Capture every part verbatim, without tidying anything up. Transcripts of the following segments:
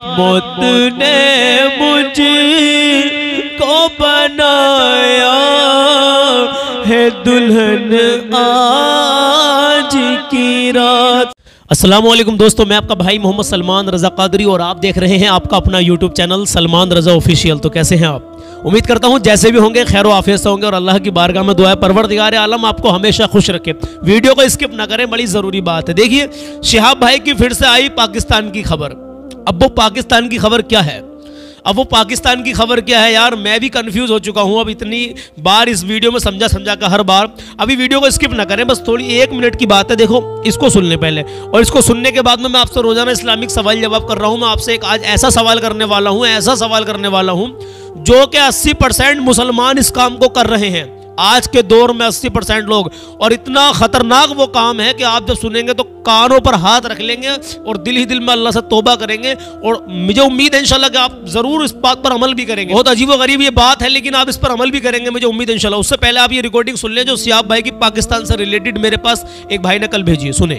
मौत ने मुझको बनाया है दुल्हन आज की रात। अस्सलाम वालेकुम दोस्तों, मैं आपका भाई मोहम्मद सलमान रज़ा कादरी और आप देख रहे हैं आपका अपना YouTube channel Salman Raza official. तो कैसे हैं आप? उम्मीद करता हूं जैसे भी होंगे खैर आफियत से होंगे और अल्लाह की बारगाह में दुआ है परवरदिगार आलम आपको हमेशा खुश रखे। वीडियो को स्किप ना करें, बड़ी ज़रूरी बात है। देखिए, शिहाब भाई की फिर से आई पाकिस्तान की खबर। अब वो पाकिस्तान की खबर क्या है? अब वो पाकिस्तान की खबर क्या है यार, मैं भी कंफ्यूज हो चुका हूं। अब इतनी बार इस वीडियो में समझा समझा कर हर बार। अभी वीडियो को स्किप ना करें, बस थोड़ी एक मिनट की बात है। देखो, इसको सुन लें पहले और इसको सुनने के बाद में मैं आपसे रोजाना इस्लामिक सवाल जवाब कर रहा हूं। मैं आपसे एक आज ऐसा सवाल करने वाला हूं, ऐसा सवाल करने वाला हूं जो कि अस्सी परसेंट मुसलमान इस काम को कर रहे हैं आज के दौर में। अस्सी परसेंट लोग, और इतना खतरनाक वो काम है कि आप जब सुनेंगे तो कानों पर हाथ रख लेंगे और दिल ही दिल में अल्लाह से तौबा करेंगे। और मुझे उम्मीद है इंशाल्लाह कि आप जरूर इस बात पर अमल भी करेंगे। बहुत अजीब व गरीब ये बात है, लेकिन आप इस पर अमल भी करेंगे, मुझे उम्मीद है इंशाल्लाह। उससे पहले आप ये रिकॉर्डिंग सुन लें जो शिहाब भाई की पाकिस्तान से रिलेटेड मेरे पास एक भाई ने कल भेजी है। सुने।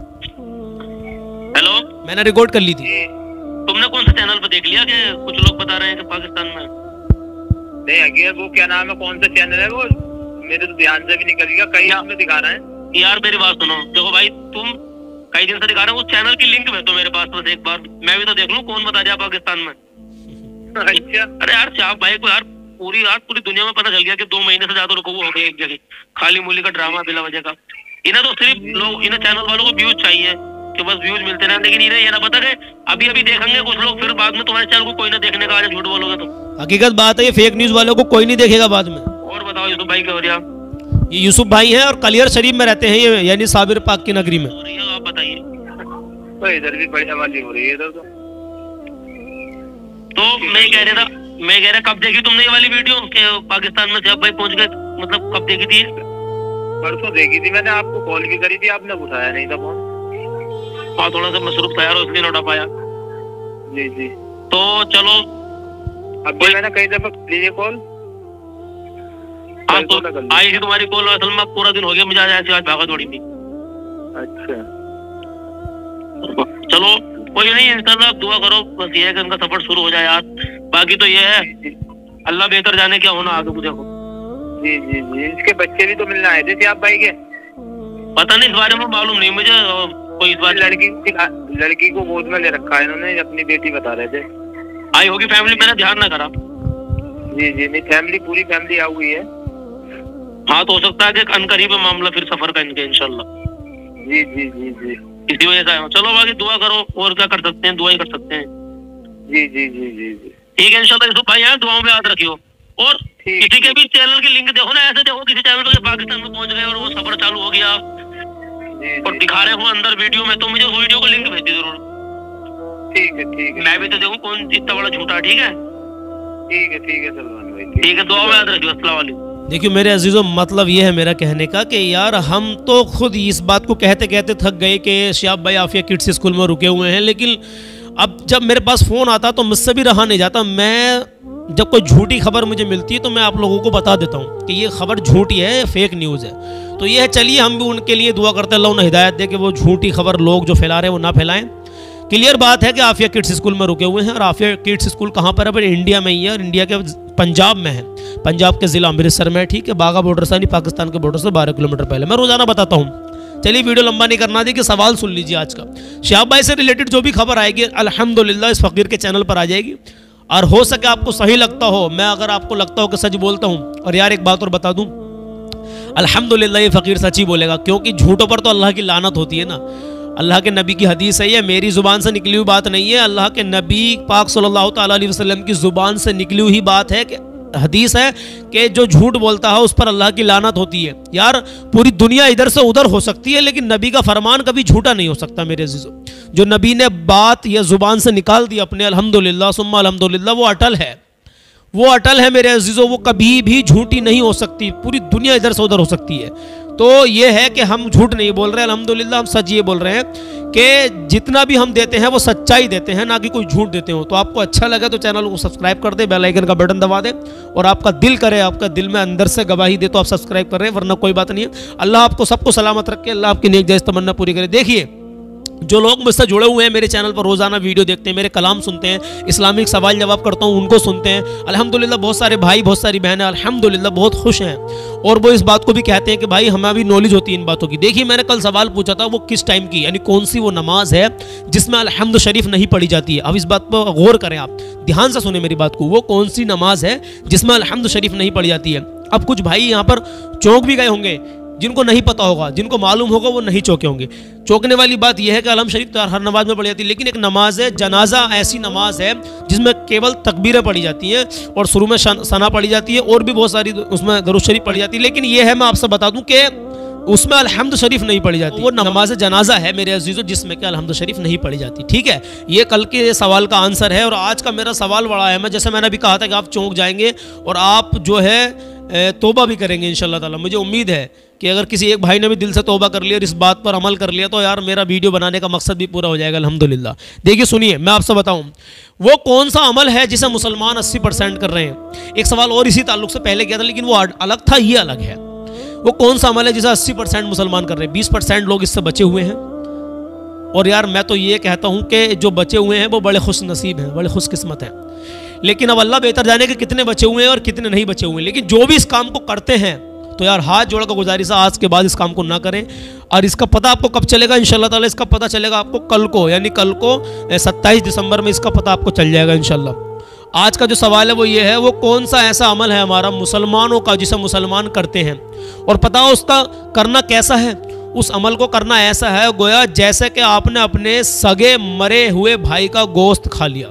हेलो, मैंने रिकॉर्ड कर ली थी। तुमने कौन सा चैनल पर देख लिया कि कुछ लोग बता रहे हैं कि पाकिस्तान में नहीं है? वो क्या नाम है, कौन सा चैनल है वो? मेरे तो ध्यान से भी निकल गया। कई में दिखा रहे हैं यार। मेरी बात सुनो, देखो भाई, तुम कई दिन से दिखा रहे हो उस चैनल की लिंक भेज दो मेरे पास, बस एक बार मैं भी तो देख लूं कौन बता दिया पाकिस्तान में। अच्छा, अरे यार शिहाब भाई को यार पूरी यार पूरी दुनिया में पता चल गया कि दो महीने से ज्यादा रुको हो गए एक जगह, खाली मूली का ड्रामा बिला वजह का। इन्हें तो सिर्फ लोग, इन्हें चैनल वालों को व्यूज चाहिए कि बस व्यूज मिलते रहे, लेकिन इन्हें ये ना पता कि अभी अभी देखेंगे कुछ लोग, फिर बाद में तुम्हारे चैनल को कोई ना देखने का, आज झूठ बोलोगे तो। हकीकत बात है, ये फेक न्यूज वालों को कोई नहीं देखेगा बाद में। और बताओ यूसुफ भाई क्या हो रहा? ये यूसुफ भाई हैं और कलियर शरीफ में रहते हैं ये, यानी साबिर पाक की नगरी में। आप बताइए। तो इधर भी बढ़िया वाली हो रही है इधर तो। तो मैं कह रहा था, मैं कह रहा कब देखी तुमने ये वाली वीडियो के पाकिस्तान में शिहाब भाई पहुंच गए? मतलब कब देखी थी? परसों देखी थी मैंने, आपको कॉल भी करी थी, आपने उठाया नहीं था फोन। हाँ, थोड़ा सा मसरूफ था यार, इसलिए नहीं उठा पाया। जी जी। तो चलो, अब मैंने कई दफा लीजिए कॉल। हाँ, तो आई थी तुम्हारी कॉल, असल में पूरा दिन हो गया मुझे आज आज भागा दौड़ी थी। अच्छा, चलो कोई नहीं, इंशाल्लाह दुआ करो, बस ये है कि उनका सफर शुरू हो जाए यार। बाकी तो ये है, अल्लाह बेहतर जाने क्या होना आगे मुझे को। जी जी जी। इसके बच्चे भी तो मिलने आए थे आप भाई के? पता नहीं, इस बारे में मालूम नहीं मुझे। कोई इस बार लड़की लड़की को गोद में ले रखा है इन्होंने, अपनी बेटी बता रहे थे। आई होगी फैमिली, मैंने ध्यान ना करा। जी जी, नहीं फैमिली, पूरी फैमिली आई हुई है। हाँ, तो हो सकता है कि अनकरीब मामला फिर सफर का इनके इंशाल्लाह। जी जी जी जी, इसी वजह से। चलो बाकी दुआ करो, और क्या कर सकते हैं, दुआ ही कर सकते हैं। जी जी जी जी जी, ठीक है इंशाल्लाह। यूसुफ भाई यार दुआओं में याद रखियो। और किसी के भी चैनल की लिंक देखो ना, ऐसे देखो किसी चैनल पर पाकिस्तान में पहुंच गए और वो सफर चालू हो गया और दिखा रहे हो अंदर वीडियो में, तो मुझे उस वीडियो को लिंक भेज दी जरूर। ठीक है ठीक है, मैं भी तो देखूं कौन इतना बड़ा झूठा। ठीक है ठीक है ठीक है सलमान भाई, ठीक है, दुआ में याद रखियो। अस्सलाम वालेकुम। देखिए मेरे अजीजों, मतलब ये है मेरा कहने का कि यार हम तो खुद इस बात को कहते कहते थक गए कि शिहाब भाई आफिया किड्स स्कूल में रुके हुए हैं, लेकिन अब जब मेरे पास फ़ोन आता तो मुझसे भी रहा नहीं जाता। मैं जब कोई झूठी खबर मुझे मिलती है तो मैं आप लोगों को बता देता हूँ कि ये खबर झूठी है, फेक न्यूज़ है। तो ये है, चलिए हम भी उनके लिए दुआ करते हैं, अल्लाह उन्हें हिदायत दे कि वो झूठी खबर लोग जो फैला रहे हैं वो ना फैलाएं। क्लियर बात है कि आफिया किड्स स्कूल में रुके हुए हैं, और आफिया किड्स स्कूल कहाँ पर है? पर इंडिया में ही है, और इंडिया के पंजाब में है, पंजाब के ज़िला अमृतसर में है। ठीक है, बाघा बॉर्डर से, पाकिस्तान के बॉर्डर से बारह किलोमीटर पहले। मैं रोजाना बताता हूँ। चलिए वीडियो लंबा नहीं करना, देखिए सवाल सुन लीजिए आज का। शिहाब भाई से रिलेटेड जो भी खबर आएगी अल्हम्दुलिल्लाह इस फ़कीर के चैनल पर आ जाएगी, और हो सके आपको सही लगता हो, मैं अगर आपको लगता हो कि सच बोलता हूँ। और यार एक बात और बता दूँ, अल्हम्दुलिल्लाह ये फ़कीर सच ही बोलेगा, क्योंकि झूठों पर तो अल्लाह की लानत होती है ना। अल्लाह के नबी की हदीस है, ये मेरी ज़ुबान से निकली हुई बात नहीं है, अल्लाह के नबी पाक सल्लल्लाहु ताला अलैहि वसल्लम की ज़ुबान से निकली हुई बात है कि हदीस है कि जो झूठ बोलता है उस पर अल्लाह की लानत होती है। यार पूरी दुनिया इधर से उधर हो सकती है, लेकिन नबी का फरमान कभी झूठा नहीं हो सकता मेरे अजीजों। जो नबी ने बात या ज़ुबान से निकाल दी अपने, अल्हम्दुलिल्लाह सुम्मा अल्हम्दुलिल्लाह, वो अटल है, वो अटल है मेरे अजीजों, वो कभी भी झूठी नहीं हो सकती। पूरी दुनिया इधर से उधर हो सकती है। तो ये है कि हम झूठ नहीं बोल रहे, अल्हम्दुलिल्लाह हम सच ये बोल रहे हैं कि जितना भी हम देते हैं वो सच्चाई देते हैं, ना कि कोई झूठ देते हो। तो आपको अच्छा लगे तो चैनल को सब्सक्राइब कर दे, बेल आइकन का बटन दबा दे, और आपका दिल करे, आपका दिल में अंदर से गवाही दे तो आप सब्सक्राइब कर रहे हैं, वरना कोई बात नहीं है। अल्लाह आपको सबको सलामत रखे, अल्लाह आपकी नेक जायज़ तमन्ना पूरी करे। देखिए जो लोग मुझसे जुड़े हुए हैं, मेरे चैनल पर रोज़ाना वीडियो देखते हैं, मेरे कलाम सुनते हैं, इस्लामिक सवाल जवाब करता हूँ उनको सुनते हैं, अल्हम्दुलिल्लाह बहुत सारे भाई बहुत सारी बहनें अल्हम्दुलिल्लाह बहुत खुश हैं और वो इस बात को भी कहते हैं कि भाई हमें अभी नॉलेज होती है इन बातों की। देखिए मैंने कल सवाल पूछा था वो किस टाइम की, यानी कौन सी वो नमाज है जिसमें अल्हम्द शरीफ नहीं पढ़ी जाती है। अब इस बात पर गौर करें, आप ध्यान से सुने मेरी बात को, वो कौन सी नमाज है जिसमें अल्हम्द शरीफ नहीं पढ़ी जाती है। अब कुछ भाई यहाँ पर चौंक भी गए होंगे, जिनको नहीं पता होगा, जिनको मालूम होगा वो नहीं चौंके होंगे। चौंकने वाली बात यह है कि अलहम्द शरीफ तो हर नमाज में पढ़ी जाती है, लेकिन एक नमाज है जनाजा, ऐसी नमाज है जिसमें केवल तकबीरें पढ़ी जाती हैं और शुरू में सना पढ़ी जाती है और भी बहुत सारी उसमें दरूद शरीफ पढ़ी जाती है। लेकिन यह है, मैं आपसे बता दूं कि उसमें अल्हम्द शरीफ नहीं पढ़ी जाती, वो नमाज जनाजा है मेरे अजीजों जिसमें कि अल्हम्द शरीफ नहीं पढ़ी जाती। ठीक है, ये कल के सवाल का आंसर है। और आज का मेरा सवाल बड़ा है, मैं जैसे मैंने अभी कहा था कि आप चौंक जाएंगे और आप जो है तौबा भी करेंगे इंशाल्लाह ताला। मुझे उम्मीद है कि अगर किसी एक भाई ने भी दिल से तौबा कर लिया और इस बात पर अमल कर लिया तो यार मेरा वीडियो बनाने का मकसद भी पूरा हो जाएगा अल्हम्दुलिल्लाह। देखिए सुनिए, मैं आपसे बताऊं वो कौन सा अमल है जिसे मुसलमान अस्सी परसेंट कर रहे हैं। एक सवाल और इसी ताल्लुक से पहले किया था लेकिन वो अलग था, ये अलग है। वो कौन सा अमल है जिसे अस्सी परसेंट मुसलमान कर रहे हैं, बीस परसेंट लोग इससे बचे हुए हैं। और यार मैं तो ये कहता हूं कि जो बचे हुए हैं वो बड़े खुश नसीब हैं, बड़े खुशकिस्मत हैं। लेकिन अब अल्लाह बेहतर जाने के कितने बचे हुए हैं और कितने नहीं बचे हुए हैं। लेकिन जो भी इस काम को करते हैं तो यार हाथ जोड़कर गुजारिश है आज के बाद इस काम को ना करें। और इसका पता आपको कब चलेगा, इंशाल्लाह ताला इसका पता चलेगा आपको कल को, यानी कल को सत्ताईस दिसंबर में इसका पता आपको चल जाएगा इंशाल्लाह। आज का जो सवाल है वो ये है, वो कौन सा ऐसा अमल है हमारा मुसलमानों का जिसे मुसलमान करते हैं और पता हो उसका करना कैसा है। उस अमल को करना ऐसा है गोया जैसे कि आपने अपने सगे मरे हुए भाई का गोश्त खा लिया।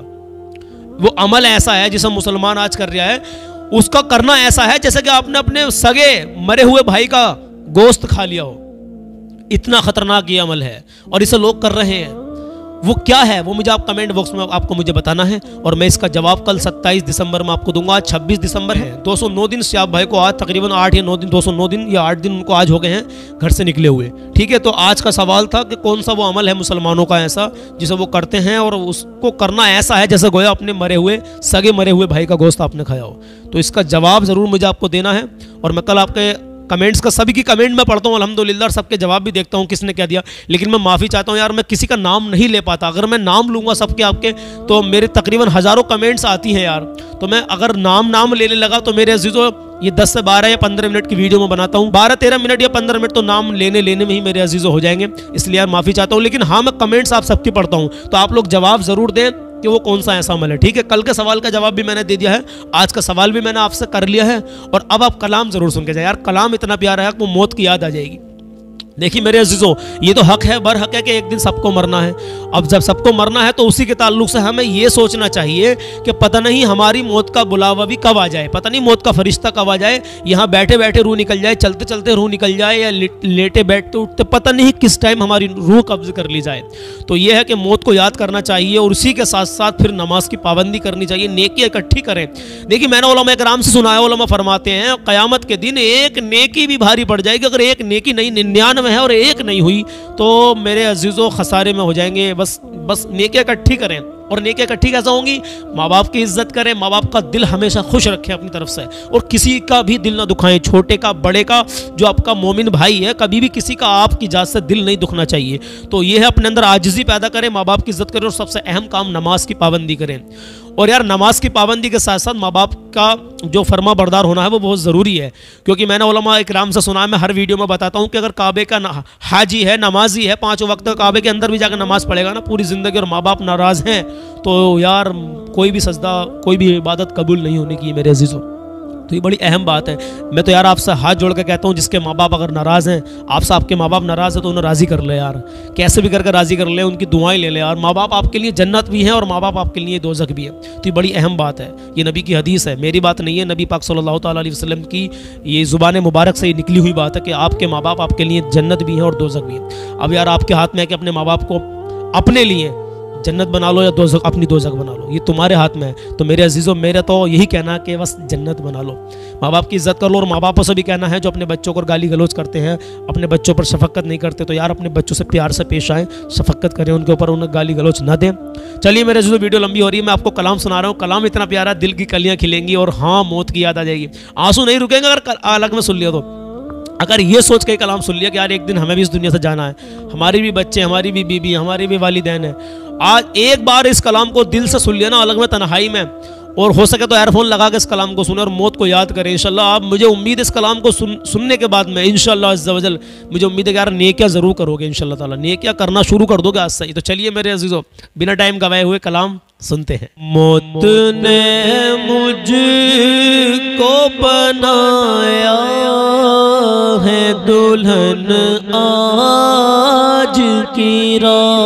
वो अमल ऐसा है जिसे मुसलमान आज कर रहा है, उसका करना ऐसा है जैसे कि आपने अपने सगे मरे हुए भाई का गोश्त खा लिया हो। इतना खतरनाक ये अमल है और इसे लोग कर रहे हैं। वो क्या है वो मुझे आप कमेंट बॉक्स में आपको मुझे बताना है और मैं इसका जवाब कल सत्ताईस दिसंबर में आपको दूंगा। आज छब्बीस दिसंबर है, दो सौ नौ दिन सियाब भाई को आज तकरीबन आठ या नौ दिन दो सौ नौ दिन या आठ दिन उनको आज हो गए हैं घर से निकले हुए। ठीक है, तो आज का सवाल था कि कौन सा वो अमल है मुसलमानों का ऐसा जिसे वो करते हैं और उसको करना ऐसा है जैसे गोया अपने मरे हुए सगे मरे हुए भाई का गोश्त आपने खाया हो। तो इसका जवाब ज़रूर मुझे आपको देना है और मैं कल आपके कमेंट्स का सभी की कमेंट में पढ़ता हूँ अल्हम्दुलिल्लाह और सबके जवाब भी देखता हूँ किसने क्या दिया। लेकिन मैं माफ़ी चाहता हूँ यार, मैं किसी का नाम नहीं ले पाता। अगर मैं नाम लूँगा सबके आपके तो मेरे तकरीबन हज़ारों कमेंट्स आती हैं यार। तो मैं अगर नाम नाम लेने लगा तो मेरे अजीज़ों ये दस से बारह या पंद्रह मिनट की वीडियो में बनाता हूँ, बारह तेरह मिनट या पंद्रह मिनट तो नाम लेने लेने में ही मेरे अजीज़ों हो जाएंगे। इसलिए यार माफ़ी चाहता हूँ। लेकिन हाँ, मैं कमेंट्स आप सबके पढ़ता हूँ तो आप लोग जवाब ज़रूर दें कि वो कौन सा ऐसा अमल है। ठीक है, कल के सवाल का जवाब भी मैंने दे दिया है, आज का सवाल भी मैंने आपसे कर लिया है और अब आप कलाम जरूर सुन के जाए। यार कलाम इतना प्यारा है कि वो मौत की याद आ जाएगी। देखिए मेरे अजीजों, ये तो हक है बर हक है कि एक दिन सबको मरना है। अब जब सबको मरना है तो उसी के ताल्लुक से हमें ये सोचना चाहिए कि पता नहीं हमारी मौत का बुलावा भी कब आ जाए, पता नहीं मौत का फरिश्ता कब आ जाए, यहाँ बैठे बैठे रूह निकल जाए, चलते चलते रूह निकल जाए या लेटे बैठते उठते पता नहीं किस टाइम हमारी रूह कब्ज कर ली जाए। तो यह है कि मौत को याद करना चाहिए और उसी के साथ साथ फिर नमाज की पाबंदी करनी चाहिए, नेकी इकट्ठी करें। देखिए मैंने उलमा कराम से सुना है, उलमा फरमाते हैं क़यामत के दिन एक नेकी भी भारी पड़ जाएगी। अगर एक नेकी नहीं निन्यानवे है और एक नहीं हुई तो मेरे अजीजों खसारे में हो जाएंगे। बस बस नेकी इकट्ठी करें और नेकी इकट्ठी कैसा होंगी, माँ बाप की इज्जत करें, माँ बाप का दिल हमेशा खुश रखें अपनी तरफ से और किसी का भी दिल ना दुखाएं, छोटे का बड़े का, जो आपका मोमिन भाई है कभी भी किसी का आपकी जात से दिल नहीं दुखना चाहिए। तो ये है अपने अंदर आजिज़ी पैदा करें, माँ बाप की इज्जत करें और सबसे अहम काम नमाज की पाबंदी करें। और यार नमाज की पाबंदी के साथ साथ माँ बाप का जो फर्मा बरदार होना है वो बहुत ज़रूरी है, क्योंकि मैंने उलमा इकराम से सुना है, मैं हर वीडियो में बताता हूँ कि अगर काबे का हाजी है, नमाजी है, पाँचों वक्त काबे के अंदर भी जाकर नमाज पढ़ेगा ना पूरी ज़िंदगी और माँ बाप नाराज़ हैं तो यार कोई भी सजदा कोई भी इबादत कबूल नहीं होने की मेरे अजीज़ों। तो ये बड़ी अहम बात है। मैं तो यार आपसे हाथ जोड़ के कहता हूँ जिसके माँ बाप अगर नाराज़ हैं, आपसे आपके माँ बाप नाराज़ है तो उन्हें राज़ी कर ले यार, कैसे भी करके राज़ी कर ले, उनकी दुआएं ले ले यार। माँ बाप आपके लिए जन्नत भी है और माँ बाप आपके लिए दोज़ख भी है। तो ये बड़ी अहम बात है, ये नबी की हदीस है, मेरी बात नहीं है, नबी पाक सल्लल्लाहु तआला अलैहि वसल्लम की ये ज़ुबान मुबारक से निकली हुई बात है कि आपके माँ बाप आपके लिए जन्नत भी है और दोज़ख भी है। अब यार आपके हाथ में है कि अपने माँ बाप को अपने लिए जन्नत बना लो या दोज़ख अपनी दोज़ख बना लो, ये तुम्हारे हाथ में है। तो मेरे अजीज़ों मेरा तो यही कहना है कि बस जन्नत बना लो, माँ बाप की इज्जत कर लो। और माँ बापों से भी कहना है जो अपने बच्चों को गाली गलौज करते हैं, अपने बच्चों पर शफकत नहीं करते, तो यार अपने बच्चों से प्यार से पेश आएँ, शफकत करें उनके ऊपर, उन्हें गाली गलौज ना दें। चलिए मेरे अजीज़ों वीडियो लंबी हो रही है, मैं आपको कलाम सुना रहा हूँ। कलाम इतना प्यारा, दिल की कलियाँ खिलेंगी और हाँ मौत की याद आ जाएगी, आंसू नहीं रुकेंगे अगर अलग में सुन लिया तो। अगर ये सोच के कलाम सुन लिया कि यार एक दिन हमें भी इस दुनिया से जाना है, हमारी भी बच्चे, हमारी भी बीबी, हमारी भी वालिदैन है, आज एक बार इस कलाम को दिल से सुन लिया ना, अलग में तन्हाई में, और हो सके तो एयरफोन लगा के इस कलाम को सुने और मौत को याद करें इंशाल्लाह। आप, मुझे उम्मीद इस कलाम को सुन, सुनने के बाद में इंशाल्लाह अज़्ज़ा वजल मुझे उम्मीद है कि यार नेकियां ज़रूर करोगे इंशाल्लाह ताला, नेकियां करना शुरू कर दोगे आज से ही। तो चलिए मेरे अजीज़ों, बिना टाइम गवाए हुए कलाम सुनते हैं। मौत ने मुझको बनाया है दुल्हन आज की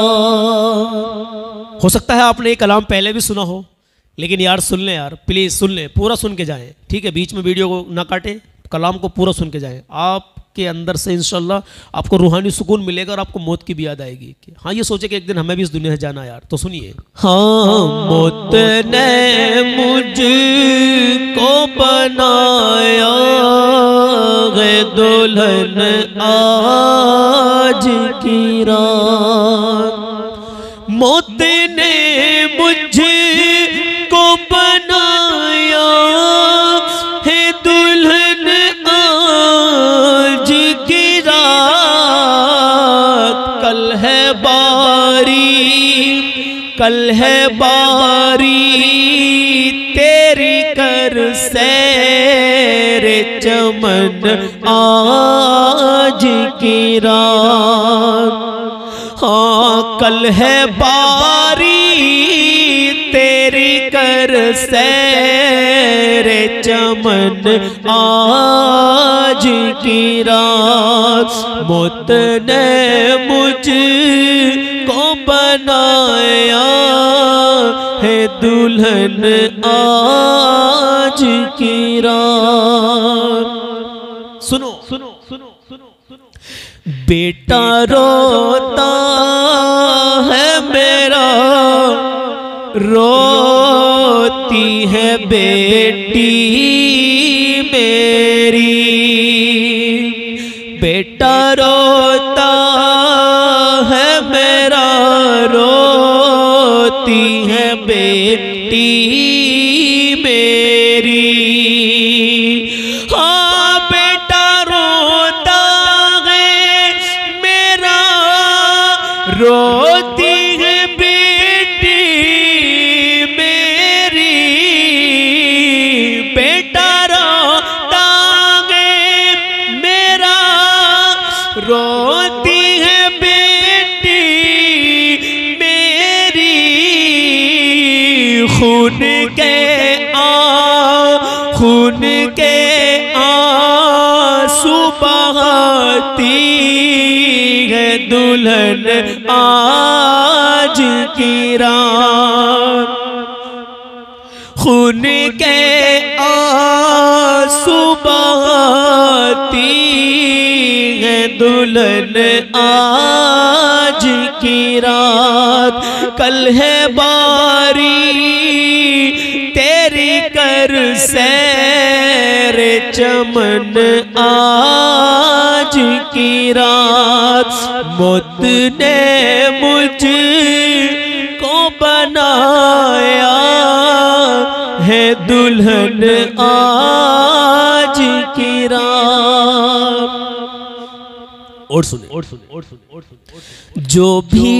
रात। हो सकता है आपने ये कलाम पहले भी सुना हो, लेकिन यार सुन लें यार, प्लीज़ सुन लें, पूरा सुन के जाएं, ठीक है? बीच में वीडियो को ना काटें, कलाम को पूरा सुन के जाएं। आपके अंदर से इंशाल्लाह आपको रूहानी सुकून मिलेगा और आपको मौत की भी याद आएगी कि हाँ, ये सोचे कि एक दिन हमें भी इस दुनिया से जाना यार। तो सुनिए। हाँ, मौत ने मुझको बनाया है दुल्हन आज की रात। मौत ने मुझको बनाया है दुल्हन आज की रात। कल है बारी, कल है बारी तेरी कर सैरे चमन आज की रात। हाँ, कल है बारी तेरी कर सैरे चमन आज की रात। मौत ने मुझको बनाया है दुल्हन आज की रात। सुनो सुनो सुनो सुनो सुनो। बेटा रोता है मेरा, रोती है बेटी मेरी। बेटा रोता है मेरा, रोती है बेटी मेरी। हाँ, बेटा रोता है मेरा, रोती है बेटी मेरी। बेटा रोता है मेरा, रोती है बेटी मेरी। खून के आ खून के आंसू बहाती है दुल्हन आज की रात। खून के आंसू बहाती है दुल्हन आज की रात। कल है बारी तेरी कर सैरे चमन आज की रात। मौत ने मुझको बनाया है दुल्हन आज की रात। और सुने और सुने और सुने और सुने। जो भी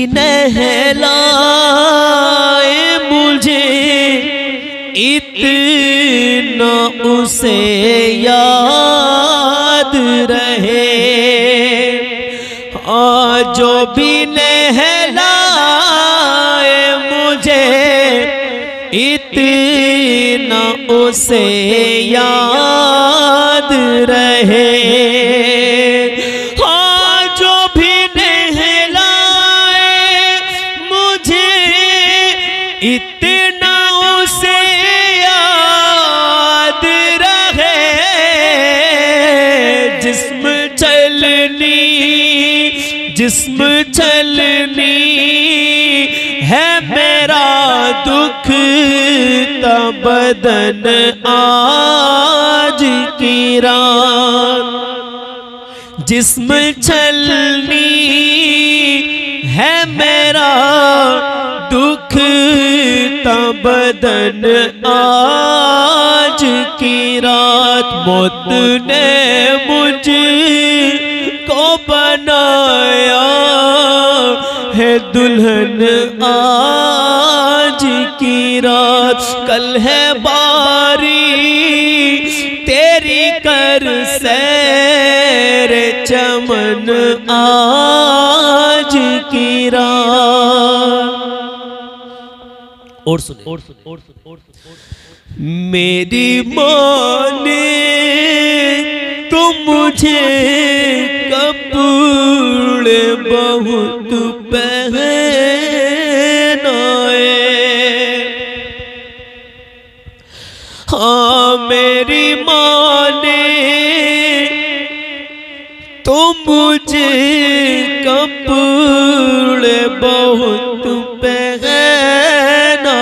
नहलाए मुझे इतना उसे याद रहे। हाँ, जो भी नहलाए मुझे इतना उसे याद रहे। इतना उसे याद रहे। जिस्म चलनी जिस्म चलनी है मेरा दुख ता बदन आज की रात। जिस्म चलनी है मेरा दुख ता बदन आज की रात। मौत ने मुझे दुल्हन आज की रात, कल है बारी तेरी कर सैर चमन आज की रात। और सुने, और सुने, और सुने, और सुने। मेरी माँ ने तो मुझे कपड़े बहुत पहनाए, हाँ मेरी माँ ने तो मुझे कपड़े बहुत पहनाए।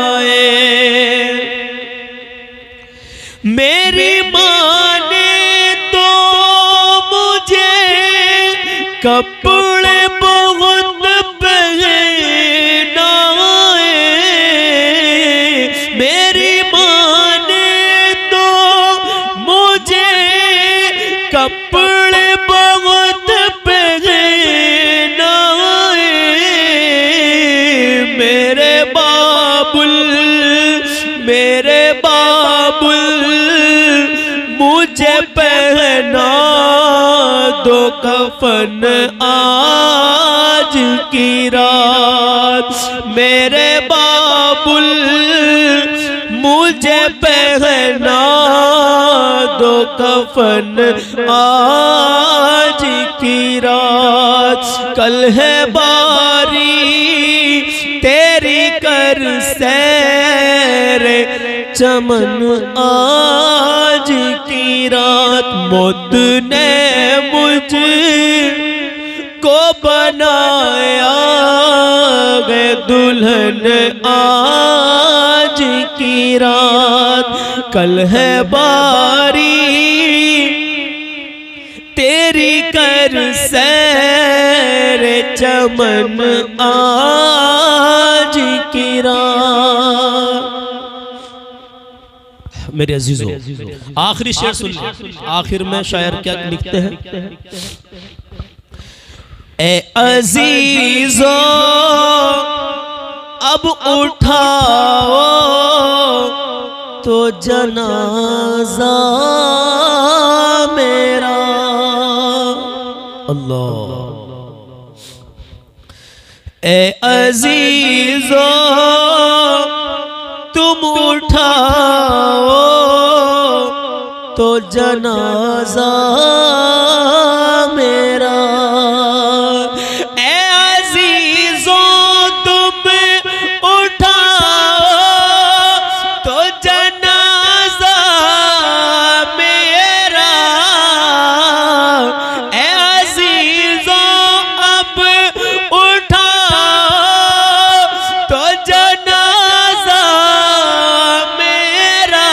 मेरी माँ ने तो मुझे कपड़े बहुत पहनाए। मेरी माँ ने तो मुझे कपड़े बहुत पहनाए। मेरे बाबुल मेरे बाबुल मुझे पहना दो कफन आज की रात। मेरे बाबुल मुझे पहना दो कफन आज की रात। कल है बारी तेरी कर सैर चमन आज की रात। मौत ने मुझ को बनाया गे दुल्हन आज की रात। कल है बारी तेरी कर सैर चमन आज की रात। मेरे अजीजों, आखिरी शेर सुन, आखिर में शायर क्या लिखते हैं? ए अजीजों अब उठाओ तो जनाजा मेरा। अल्लाह। ए अजीजों तुम उठाओ तो जनाजा मेरा। ए अजीजों तुम उठाओ तो जनाजा मेरा। ए अजीजों अब उठाओ तो जनाजा मेरा।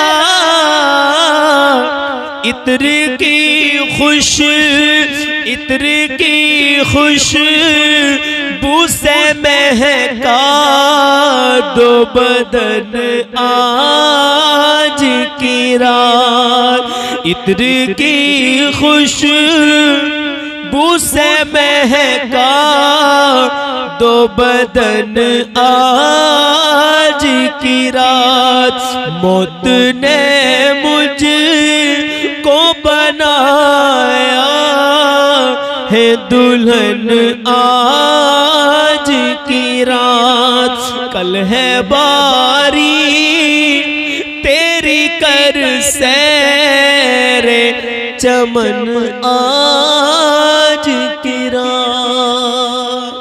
इत्र की खुश इत्र की खुशबू से महका दो बदन आज की रात। इत्र की खुशबू से महका दो बदन आज की रात। मौत ने मुझ को बनाया है दुल्हन आज की रात। कल है बारी तेरी कर सैर चमन आज की रात।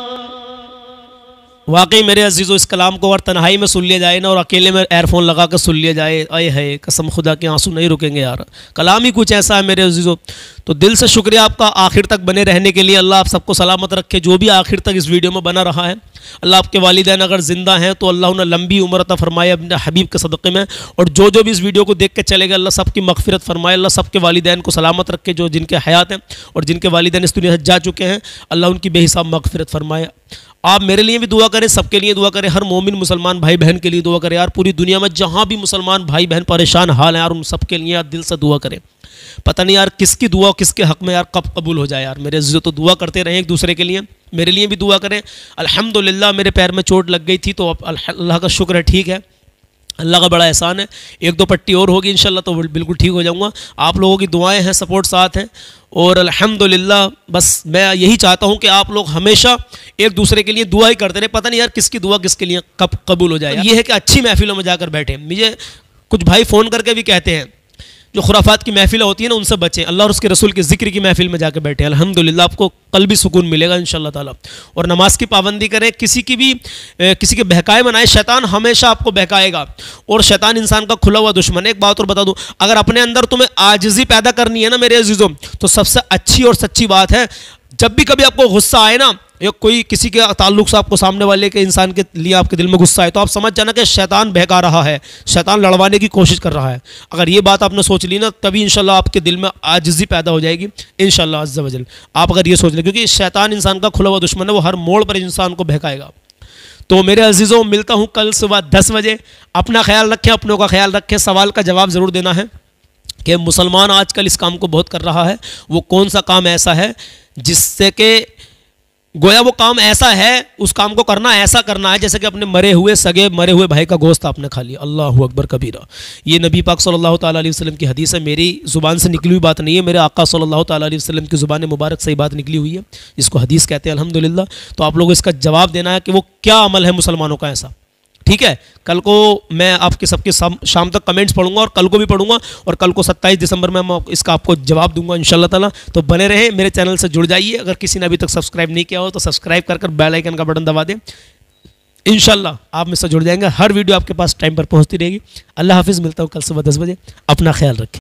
वाकई मेरे अजीज़ों, इस कलाम को और तन्हाई में सुन लिया जाए ना, और अकेले में एयरफोन लगा कर सुन लिया जाए, आए है कसम खुदा के आंसू नहीं रुकेंगे यार। कलाम ही कुछ ऐसा है मेरे अजीज़ों। तो दिल से शुक्रिया आपका आखिर तक बने रहने के लिए। अल्लाह आप सबको सलामत रखे, जो भी आखिर तक इस वीडियो में बना रहा है। अल्लाह आपके वालिदैन अगर ज़िंदा हैं तो अल्लाह उन्हें लंबी उम्र अता फरमाए अपने हबीब के सदक़े में, और जो जो भी इस वीडियो को देख के चलेगा अल्लाह सबकी मग़फ़िरत फरमाए। अल्लाह सबके वालिदैन को सलामत रखे, जो जिनके हयात हैं और जिनके वालिदैन इस दुनिया से जा चुके हैं, अल्लाह उनकी बेहिसाब मग़फ़िरत फरमाए। आप मेरे लिए भी दुआ करें, सबके लिए दुआ करें, हर मोमिन मुसलमान भाई बहन के लिए दुआ करें यार। पूरी दुनिया में जहाँ भी मुसलमान भाई बहन परेशान हाल हैं यार, उन सबके लिए यार दिल से दुआ करें। पता नहीं यार किसकी दुआ किसके हक़ में यार कब कबूल हो जाए। यार मेरे अज़ीज़ों, तो दुआ करते रहें एक दूसरे के लिए, मेरे लिए भी दुआ करें। अल्हम्दुलिल्लाह मेरे पैर में चोट लग गई थी, तो अब अल्लाह का शुक्र है ठीक है, अल्लाह का बड़ा एहसान है। एक दो पट्टी और होगी इंशाल्लाह तो बिल्कुल ठीक हो जाऊंगा। आप लोगों की दुआएं हैं, सपोर्ट साथ है, और अल्हम्दुलिल्लाह बस मैं यही चाहता हूं कि आप लोग हमेशा एक दूसरे के लिए दुआ ही करते रहे। पता नहीं यार किसकी दुआ किसके लिए कब कबूल हो जाए। ये है कि अच्छी महफिलों में जाकर बैठे। मुझे कुछ भाई फ़ोन करके भी कहते हैं जो खुराफात की महफिल होती है ना, उनसे बचें, अल्लाह और उसके रसूल की ज़िक्र की महफिल में जाकर बैठे। अल्हम्दुलिल्लाह आपको कल्बी सुकून मिलेगा इंशाअल्लाह ताला। और नमाज की पाबंदी करें, किसी की भी ए, किसी के बहकाए बनाए। शैतान हमेशा आपको बहकाएगा, और शैतान इंसान का खुला हुआ दुश्मन है। एक बात और बता दूं, अगर अपने अंदर तुम्हें आजिज़ी पैदा करनी है ना मेरे अजीज़ों, तो सबसे अच्छी और सच्ची बात है, जब भी कभी आपको गुस्सा आए ना, या कोई किसी के ताल्लुक से आपको सामने वाले के इंसान के लिए आपके दिल में गुस्सा है, तो आप समझ जाना कि शैतान बहका रहा है, शैतान लड़वाने की कोशिश कर रहा है। अगर ये बात आपने सोच ली ना, तभी इंशाल्लाह आपके दिल में आजिज़ी पैदा हो जाएगी इंशाल्लाह अज़्ज़ा वजल। आप अगर ये सोच लें, क्योंकि शैतान इंसान का खुला हुआ दुश्मन है, वो हर मोड़ पर इंसान को बहकाएगा। तो मेरे अजीज़ों, मिलता हूँ कल सुबह दस बजे। अपना ख्याल रखें, अपनों का ख्याल रखें। सवाल का जवाब ज़रूर देना है कि मुसलमान आजकल इस काम को बहुत कर रहा है, वो कौन सा काम ऐसा है जिससे कि गोया वो काम ऐसा है, उस काम को करना ऐसा करना है जैसे कि अपने मरे हुए सगे मरे हुए भाई का गोश्त आपने खा लिया। अल्लाहु अकबर कबीरा। ये नबी पाक सल्लल्लाहु ताला अलैहि वसल्लम की हदीस है, मेरी ज़ुबान से निकली हुई बात नहीं है, मेरे आका सल्लल्लाहु ताला अलैहि वसल्लम की ज़ुबान मुबारक से ही बात निकली हुई है, जिसको हदीस कहते हैं अल्हम्दुलिल्लाह। तो आप लोगों को इसका जवाब देना है कि वो क्या अमल है मुसलमानों का ऐसा, ठीक है। कल को मैं आपके सबके शाम तक कमेंट्स पढ़ूंगा, और कल को भी पढ़ूंगा, और कल को सत्ताईस दिसंबर में मैं इसका आपको जवाब दूंगा इंशाल्लाह ताला। तो बने रहे, मेरे चैनल से जुड़ जाइए। अगर किसी ने अभी तक सब्सक्राइब नहीं किया हो तो सब्सक्राइब कर कर बेल आइकन का बटन दबा दें। इंशाल्लाह आप मुझसे जुड़ जाएंगे, हर वीडियो आपके पास टाइम पर पहुंचती रहेगी। अल्लाह हाफिज़, मिलता हूँ कल सुबह दस बजे। अपना ख्याल रखें।